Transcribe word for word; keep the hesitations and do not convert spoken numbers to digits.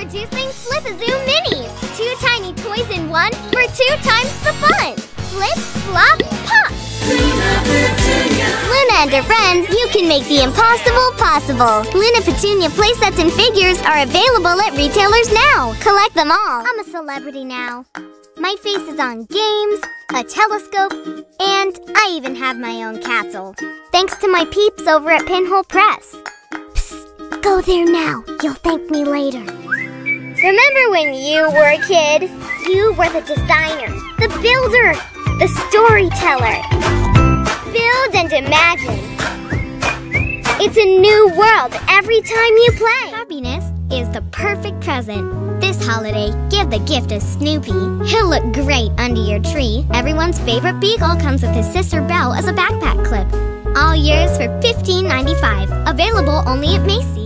Introducing Flip-A-Zoo Minis! Two tiny toys in one for two times the fun! Flip, flop, pop! Luna Petunia! Luna and her friends, you can make the impossible possible! Luna Petunia playsets and figures are available at retailers now! Collect them all! I'm a celebrity now. My face is on games, a telescope, and I even have my own castle. Thanks to my peeps over at Pinhole Press. Psst, go there now. You'll thank me later. Remember when you were a kid? You were the designer, the builder, the storyteller. Build and imagine. It's a new world every time you play. Happiness is the perfect present. This holiday, give the gift of Snoopy. He'll look great under your tree. Everyone's favorite beagle comes with his sister Belle as a backpack clip. All yours for fifteen ninety-five. Available only at Macy's.